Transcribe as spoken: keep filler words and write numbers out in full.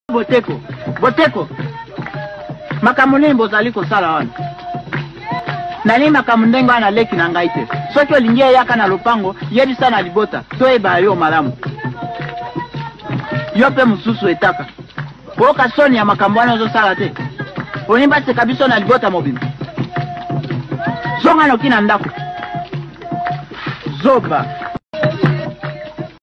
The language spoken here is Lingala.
Boteko, Boteko. Makamune mbozali ko sala wana. Nani makamundengo ana leki na ngaite. Soki olingie yaka na lupango, yedi sana libota. Toeba yo malamu. Yope mususu etaka. Boka soni ya makambwana zo sala te. Onimba se kabiso na libota mobimbi. Zonga no kina ndako. Zoba.